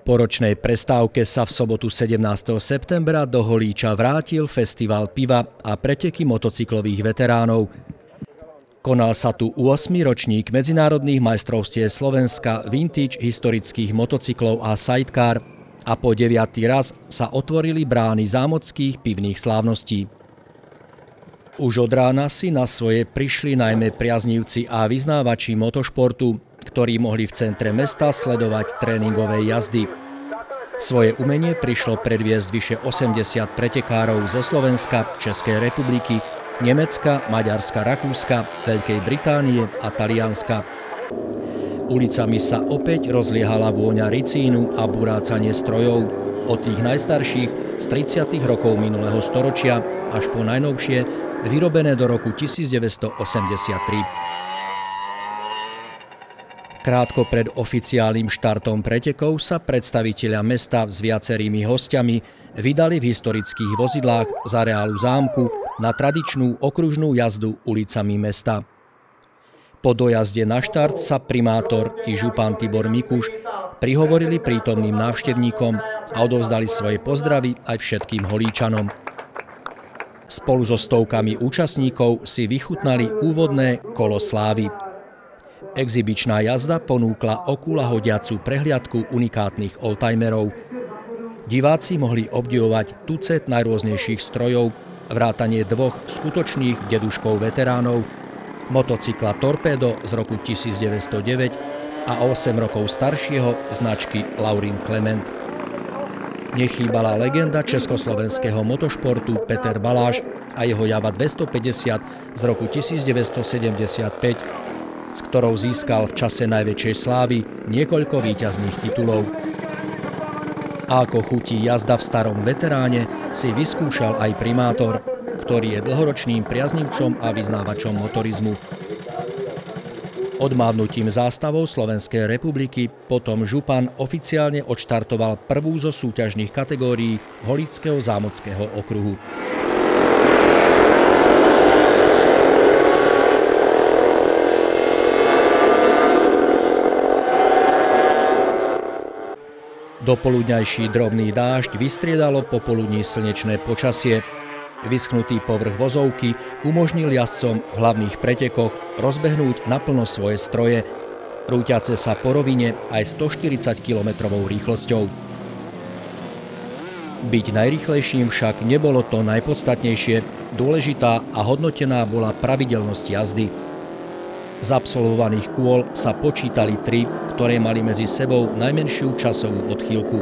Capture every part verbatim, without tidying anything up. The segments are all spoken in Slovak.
Po ročnej prestávke sa v sobotu sedemnásteho septembra do Holíča vrátil festival piva a preteky motocyklových veteránov. Konal sa tu ôsmy ročník medzinárodných majstrovstiev Slovenska vintage historických motocyklov a sidecar a po deviaty raz sa otvorili brány zámockých pivných slávností. Už od rána si na svoje prišli najmä priaznivci a vyznávači motošportu, ktorí mohli v centre mesta sledovať tréningové jazdy. Svoje umenie prišlo predviesť vyše osemdesiat pretekárov zo Slovenska, Českej republiky, Nemecka, Maďarska, Rakúska, Veľkej Británie a Talianska. Ulicami sa opäť rozliehala vôňa ricínu a burácanie strojov, od tých najstarších z tridsiatych rokov minulého storočia až po najnovšie, vyrobené do roku devätnásťstoosemdesiattri. Krátko pred oficiálnym štartom pretekov sa predstavitelia mesta s viacerými hostiami vydali v historických vozidlách z areálu zámku na tradičnú okružnú jazdu ulicami mesta. Po dojazde na štart sa primátor i župan Tibor Mikuš prihovorili prítomným návštevníkom a odovzdali svoje pozdravy aj všetkým Holíčanom. Spolu so stovkami účastníkov si vychutnali úvodné kolo slávy. Exibičná jazda ponúkla okúľahodiacu prehliadku unikátnych oldtimerov. Diváci mohli obdivovať tucet najrôznejších strojov, vrátanie dvoch skutočných deduškov veteránov, motocykla Torpedo z roku devätnásťstodeväť a osem rokov staršieho značky Laurin Clement. Nechýbala legenda československého motošportu Peter Baláš a jeho Java dvestopäťdesiat z roku devätnásťstosedemdesiatpäť, s ktorou získal v čase najväčšej slávy niekoľko víťazných titulov. A ako chutí jazda v starom veteráne, si vyskúšal aj primátor, ktorý je dlhoročným priaznivcom a vyznávačom motorizmu. Odmávnutím zástavou Slovenskej republiky potom župan oficiálne odštartoval prvú zo súťažných kategórií Holíčskeho zámockého okruhu. Dopoludňajší drobný dážď vystriedalo popoludní slnečné počasie. Vyschnutý povrch vozovky umožnil jazdcom v hlavných pretekoch rozbehnúť naplno svoje stroje, rúťace sa po rovine aj stoštyridsať kilometrovou rýchlosťou. Byť najrýchlejším však nebolo to najpodstatnejšie, dôležitá a hodnotená bola pravidelnosť jazdy. Z absolvovaných kôl sa počítali tri, ktoré mali medzi sebou najmenšiu časovú odchýlku.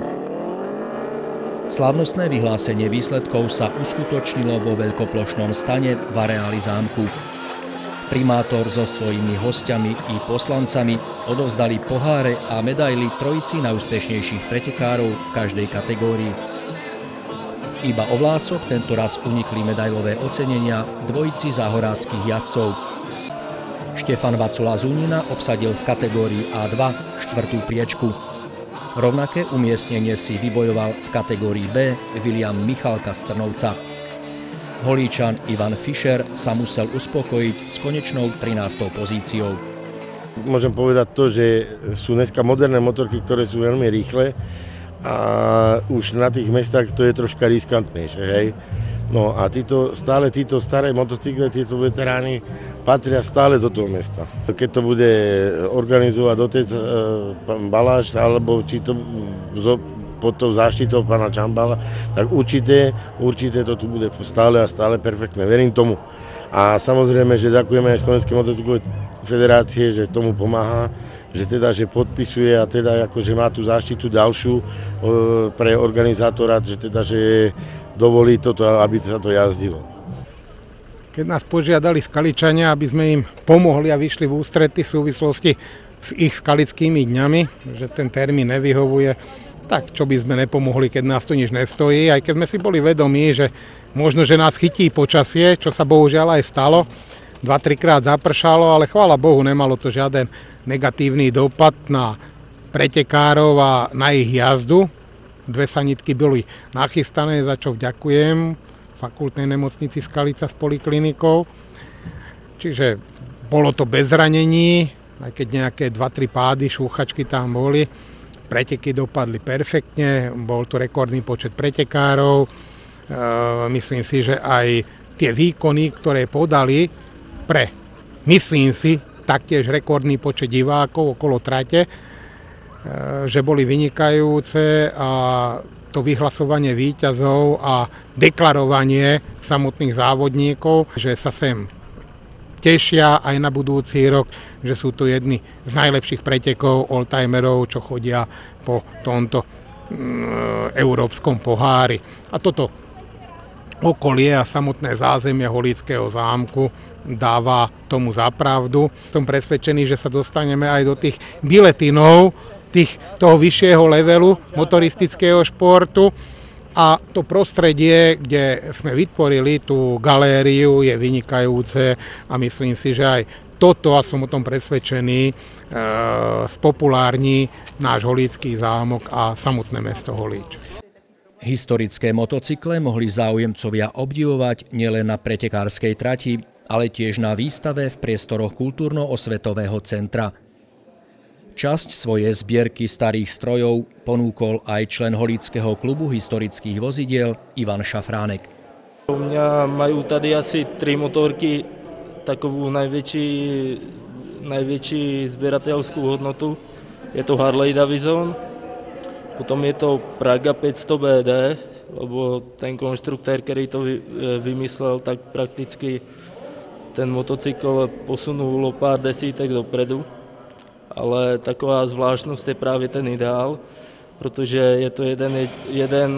Slávnostné vyhlásenie výsledkov sa uskutočnilo vo veľkoplošnom stane v areáli zámku. Primátor so svojimi hostiami i poslancami odovzdali poháre a medaily trojici najúspešnejších pretekárov v každej kategórii. Iba o vlások tentoraz unikli medailové ocenenia dvojici záhoráckych jazdcov. Štefan Vacula Zúnina obsadil v kategórii á dva štvrtú priečku. Rovnaké umiestnenie si vybojoval v kategórii bé William Michalka z Trnovca. Holíčan Ivan Fischer sa musel uspokojiť s konečnou trinástou pozíciou. Môžem povedať to, že sú dneska moderné motorky, ktoré sú veľmi rýchle a už na tých mestách to je troška riskantnejšie, hej. No a títo, stále títo staré motocykle, títo veteráni patria stále do toho mesta. Keď to bude organizovať otec e, pán Baláš, alebo či to pod tou záštitou pána Čambala, tak určite, určite to tu bude stále a stále perfektné. Verím tomu. A samozrejme, že ďakujeme aj Slovenskej motocyklovej federácie, že tomu pomáha, že teda, že podpisuje a teda akože má tú záštitu ďalšiu e, pre organizátora, že teda, že dovolí toto, aby sa to jazdilo. Keď nás požiadali Skaličania, aby sme im pomohli a vyšli v ústrety v súvislosti s ich skalickými dňami, že ten termín nevyhovuje, tak čo by sme nepomohli, keď nás to nič nestojí, aj keď sme si boli vedomí, že možno, že nás chytí počasie, čo sa bohužiaľ aj stalo, dva tri krát zapršalo, ale chvála Bohu, nemalo to žiaden negatívny dopad na pretekárov a na ich jazdu. Dve sanitky boli nachystané, za čo vďakujem fakultnej nemocnici Skalica s poliklinikou. Čiže bolo to bez zranení, aj keď nejaké dva tri pády, šúchačky tam boli. Preteky dopadli perfektne, bol tu rekordný počet pretekárov. Myslím si, že aj tie výkony, ktoré podali pre, myslím si, taktiež rekordný počet divákov okolo trate, že boli vynikajúce a to vyhlasovanie víťazov a deklarovanie samotných závodníkov, že sa sem tešia aj na budúci rok, že sú to jedni z najlepších pretekov oldtimerov, čo chodia po tomto mm, európskom pohári. A toto okolie a samotné zázemie Holíckého zámku dáva tomu zapravdu. Som presvedčený, že sa dostaneme aj do tých biletinov, tých, toho vyššieho levelu motoristického športu. A to prostredie, kde sme vytvorili tú galériu, je vynikajúce a myslím si, že aj toto, a som o tom presvedčený, e, spopulárni náš Holícky zámok a samotné mesto Holíč. Historické motocykle mohli záujemcovia obdivovať nielen na pretekárskej trati, ale tiež na výstave v priestoroch kultúrno-osvetového centra. Časť svojej zbierky starých strojov ponúkol aj člen Holíckého klubu historických vozidiel Ivan Šafránek. U mňa majú tady asi tri motorky takovú najväčší, najväčší zbierateľskú hodnotu. Je to Harley Davidson. Potom je to Praga päťsto bé dé, lebo ten konštruktér, ktorý to vymyslel, tak prakticky ten motocykl posunul o pár desítek dopredu. Ale taková zvláštnosť je práve ten ideál, protože je to jeden, jeden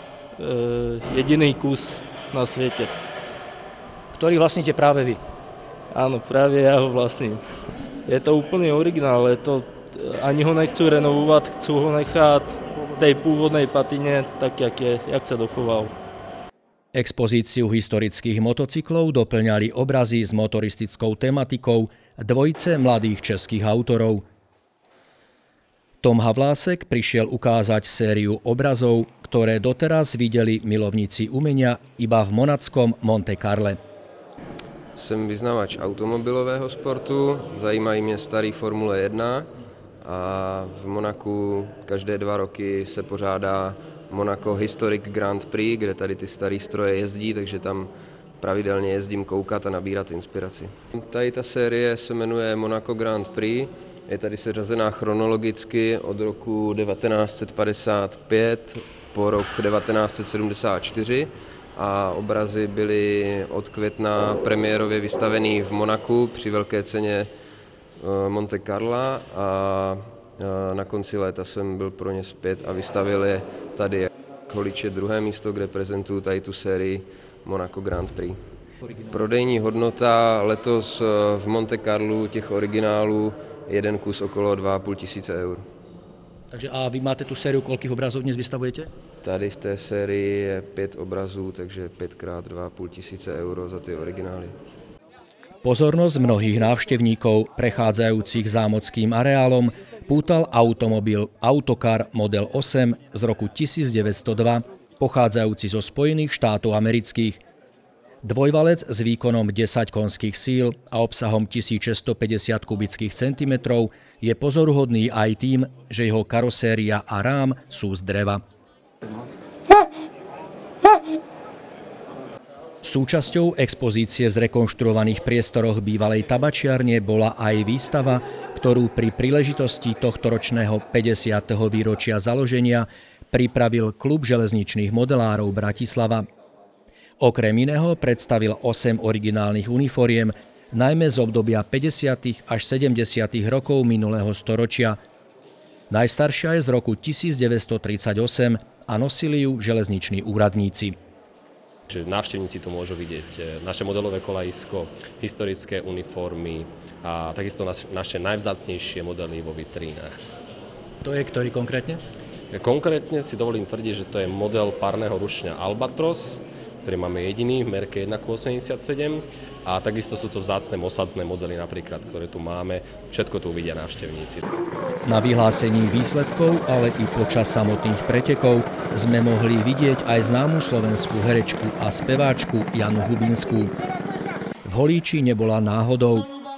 jediný kus na svete. Ktorý vlastníte práve vy? Áno, práve ja ho vlastním. Je to úplný originál, je to, ani ho nechcú renovovať, chcú ho nechať tej pôvodnej patine, tak jak je, jak sa dochoval. Expozíciu historických motocyklov doplňali obrazy s motoristickou tematikou dvojice mladých českých autorov. Tom Havlásek prišiel ukázať sériu obrazov, ktoré doteraz videli milovníci umenia iba v monackom Monte Carle. Jsem vyznavač automobilového sportu, zajímají mě starý Formule jedna a v Monaku každé dva roky se pořádá Monaco Historic Grand Prix, kde tady ty staré stroje jezdí, takže tam pravidelně jezdím koukat a nabírat inspiraci. Tady ta série se jmenuje Monaco Grand Prix, je tady seřazená chronologicky od roku devatenáct set padesát pět po rok devatenáct set sedmdesát čtyři a obrazy byly od května premiérově vystavený v Monaku při velké ceně Monte Carla a na konci léta jsem byl pro ně zpět a vystavil je tady. Holíč je druhé místo, kde prezentuju tady tu sérii Monaco Grand Prix. Prodejní hodnota letos v Monte Carlu těch originálů jeden kus okolo dva a půl tisíce eur. Takže a vy máte tu sériu, koľkých obrazov dnes vystavujete? Tady v té sérii je pět obrazů, takže pět krát dva a půl tisíce euro za ty originály. Pozornosť mnohých návštevníkov prechádzajúcich zámockým areálom pútal automobil Autocar model osem z roku tisícdeväťstodva, pochádzajúci zo Spojených štátov amerických. Dvojvalec s výkonom desať konských síl a obsahom tisícšesťstopäťdesiat kubických centimetrov je pozoruhodný aj tým, že jeho karoséria a rám sú z dreva. Súčasťou expozície v zrekonštruovaných priestoroch bývalej tabačiarne bola aj výstava, ktorú pri príležitosti tohtoročného päťdesiateho výročia založenia pripravil Klub železničných modelárov Bratislava. Okrem iného predstavil osem originálnych uniforiem, najmä z obdobia päťdesiatych až sedemdesiatych rokov minulého storočia. Najstaršia je z roku tisícdeväťstotridsaťosem a nosili ju železniční úradníci. Návštevníci tu môžu vidieť naše modelové kolajisko, historické uniformy a takisto naše najvzácnejšie modely vo vitrínach. To je ktorý konkrétne? Konkrétne si dovolím tvrdiť, že to je model párneho rušňa Albatros, ktorý máme jediný v merke jedna osemdesiatsedem a takisto sú to vzácne osadzné modely napríklad, ktoré tu máme. Všetko tu uvidia návštevníci. Na vyhlásení výsledkov, ale i počas samotných pretekov sme mohli vidieť aj známu slovenskú herečku a speváčku Janu Hubinskú. V Holíči nebola náhodou,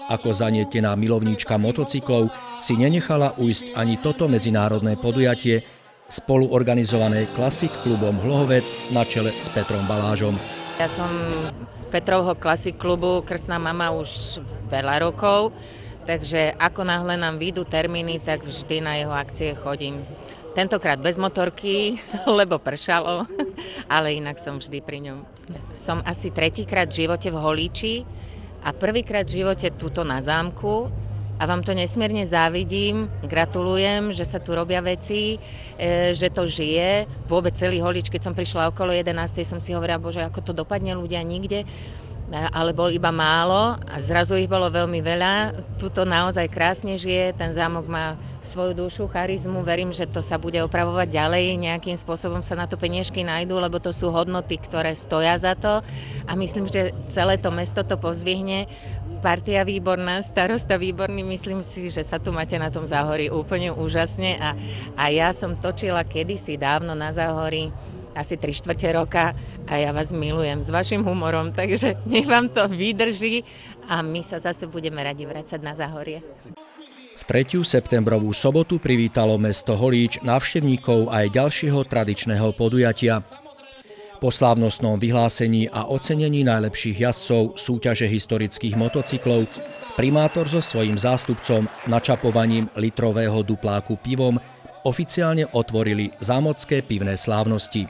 ako zanietená milovníčka motocyklov si nenechala ujsť ani toto medzinárodné podujatie, spoluorganizované Classic klubom Hlohovec na čele s Petrom Balážom. Ja som Petrovho Classic klubu krstná mama už veľa rokov, takže ako náhle nám vyjdú termíny, tak vždy na jeho akcie chodím. Tentokrát bez motorky, lebo pršalo, ale inak som vždy pri ňom. Som asi tretíkrát v živote v Holíči a prvýkrát v živote tuto na zámku a vám to nesmierne závidím, gratulujem, že sa tu robia veci, že to žije. Vôbec celý Holíč, keď som prišla okolo jedenástej, som si hovorila, bože, ako to dopadne, ľudia nikde. Ale bol iba málo a zrazu ich bolo veľmi veľa. Tuto naozaj krásne žije, ten zámok má svoju dušu, charizmu, verím, že to sa bude opravovať ďalej, nejakým spôsobom sa na to peniažky nájdú, lebo to sú hodnoty, ktoré stoja za to a myslím, že celé to mesto to pozdvihne. Partia výborná, starosta výborný, myslím si, že sa tu máte na tom Záhorí úplne úžasne a, a ja som točila kedysi dávno na Záhorí asi tri štvrte roka a ja vás milujem s vašim humorom, takže nech vám to vydrží a my sa zase budeme radi vracať na Záhorie. V tretiu septembrovú sobotu privítalo mesto Holíč návštevníkov aj ďalšieho tradičného podujatia. Po slávnostnom vyhlásení a ocenení najlepších jazdcov súťaže historických motocyklov primátor so svojím zástupcom načapovaním litrového dupláku pivom oficiálne otvorili zámocké pivné slávnosti.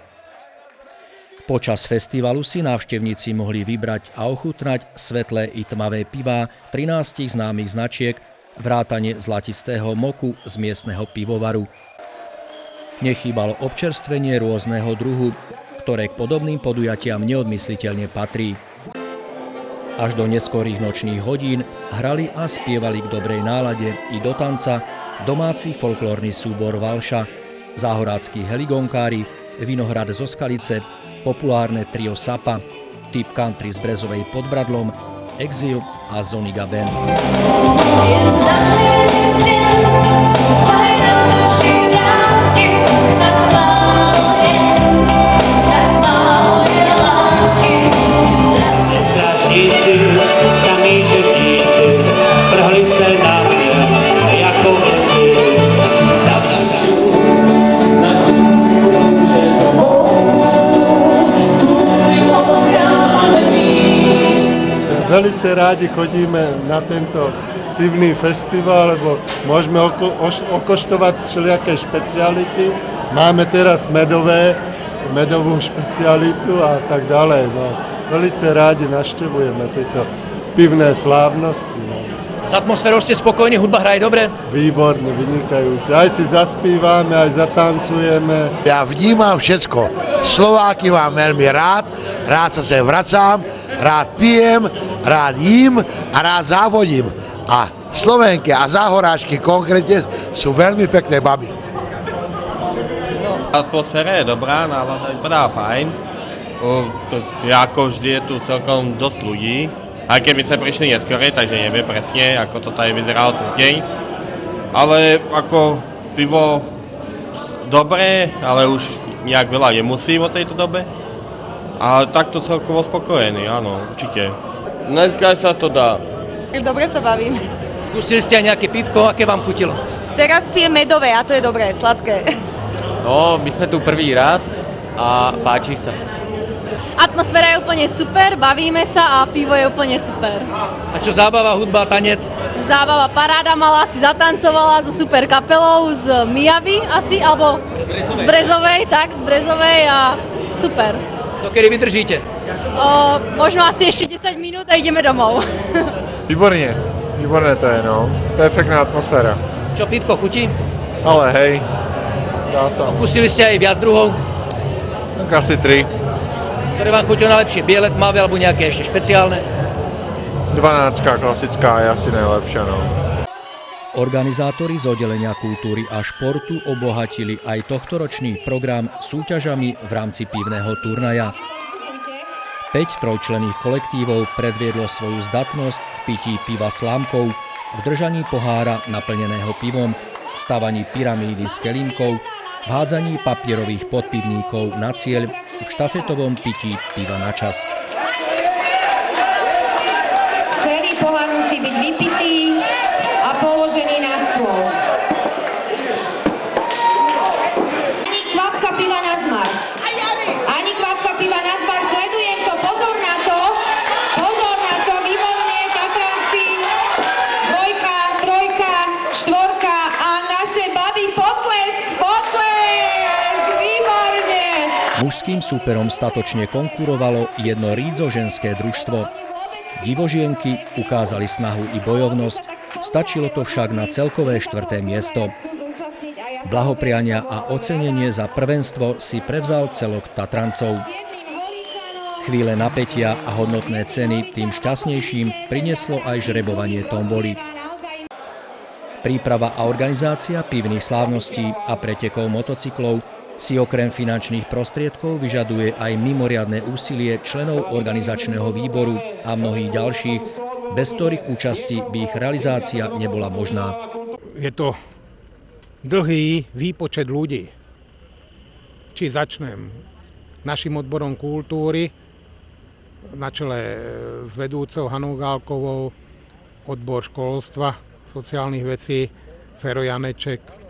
Počas festivalu si návštevníci mohli vybrať a ochutnať svetlé i tmavé pivá trinástich známych značiek, vrátane zlatistého moku z miestneho pivovaru. Nechýbalo občerstvenie rôzneho druhu, ktoré k podobným podujatiam neodmysliteľne patrí. Až do neskorých nočných hodín hrali a spievali k dobrej nálade i do tanca domáci folklórny súbor Valša, záhoráckí heligonkári, Vinohrad zo Skalice, populárne trio Sapa, typ country z Brezovej pod Bradlom, Exil a Zoniga Band. Velice rádi chodíme na tento pivný festival, lebo môžeme oko, oš, okoštovať všelijaké špeciality. Máme teraz medové, medovú špecialitu a tak ďalej. No, velice rádi navštevujeme tieto pivné slávnosti. No. S atmosférou ste spokojní, hudba hraje dobre? Výborne, vynikajúce. Aj si zaspívame, aj zatancujeme. Ja vnímam všetko. Slováky mám veľmi rád, rád sa sem vracám, rád pijem, rád jím a rád závodím. A Slovenky a záhoráčky konkrétne sú veľmi pekné baby. Atmosféra je dobrá, nálada vypadá fajn. Ako vždy je tu celkom dosť ľudí. Aj keď my sme prišli neskôr, takže neviem presne, ako to tady vyzeralo cez deň. Ale ako pivo dobré, ale už nejak veľa nemusím o tejto dobe. Ale takto celkovo spokojený, áno, určite. Dneska sa to dá. Dobre sa bavím. Skúsili ste aj nejaké pivko, aké vám chutilo? Teraz pijem medové a to je dobré, sladké. No, my sme tu prvý raz a páči sa. Atmosféra je úplne super, bavíme sa a pivo je úplne super. A čo zábava, hudba, tanec? Zábava, paráda mala, si zatancovala so super kapelou z Mijavy asi, alebo z Brezovej, tak, z Brezovej a super. Dokedy vydržíte? O, možno asi ešte desať minút a ideme domov. Výborne, výborné to je, no. Perfektná atmosféra. Čo, pivko chutí? Ale hej, dá sa. Okúsili ste aj viac druhov? Tak asi tri. Ktoré vám chutilo najlepšie? Biele, tmavé alebo nejaké ešte špeciálne? dvanáctka klasická je asi najlepšia, no. Organizátori z oddelenia kultúry a športu obohatili aj tohtoročný program súťažami v rámci pivného turnaja. Päť trojčlenných kolektívov predviedlo svoju zdatnosť v pití piva slámkou, v držaní pohára naplneného pivom, v stavaní pyramídy s kelímkou, v hádzaní papierových podpivníkov na cieľ, v štafetovom pití piva na čas. Celý pohár musí byť vypitý a položený na stôl. Ani kvapka piva na zmar. Ani kvapka piva na zmar. Sledujem to. Pozor na to. Pozor na to. Výborne. Tatranci. Dvojka, trojka, štvorka a naše baby potlesk. Potlesk. Výborne. Mužským súperom statočne konkurovalo jedno rídzo-ženské družstvo. Divožienky ukázali snahu i bojovnosť, stačilo to však na celkové štvrté miesto. Blahopriania a ocenenie za prvenstvo si prevzal celok Tatrancov. Chvíle napätia a hodnotné ceny tým šťastnejším prinieslo aj žrebovanie tomboly. Príprava a organizácia pivných slávností a pretekov motocyklov si okrem finančných prostriedkov vyžaduje aj mimoriadne úsilie členov organizačného výboru a mnohých ďalších, bez ktorých účasti by ich realizácia nebola možná. Je to dlhý výpočet ľudí. Či začnem našim odborom kultúry na čele s vedúcou Hanou Gálkovou, odbor školstva, sociálnych vecí Fero Janeček,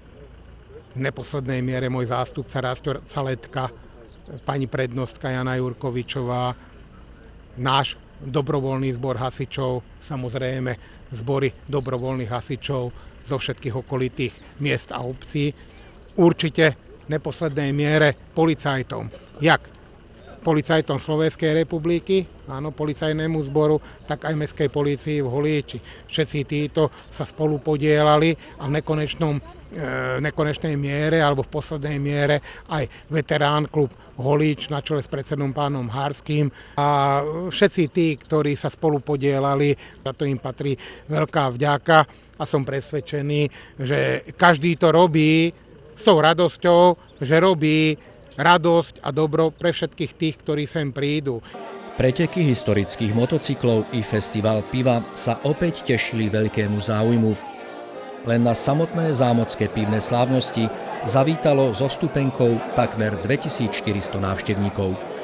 v neposlednej miere môj zástupca Rastor Caletka, pani prednostka Jana Jurkovičová, náš dobrovoľný zbor hasičov, samozrejme zbory dobrovoľných hasičov zo všetkých okolitých miest a obcí. Určite v neposlednej miere policajtom. Jak? Policajtom Slovenskej republiky, áno, policajnému zboru, tak aj mestskej polícii v Holíči. Všetci títo sa spolu podielali a v nekonečnom, e, nekonečnej miere alebo v poslednej miere aj veterán klub Holíč na čele s predsedom pánom Hárským a všetci tí, ktorí sa spolu podielali, za to im patrí veľká vďaka a som presvedčený, že každý to robí s tou radosťou, že robí radosť a dobro pre všetkých tých, ktorí sem prídu. Preteky historických motocyklov i festival piva sa opäť tešili veľkému záujmu. Len na samotné zámocké pivné slávnosti zavítalo so vstupenkou takmer dvetisícštyristo návštevníkov.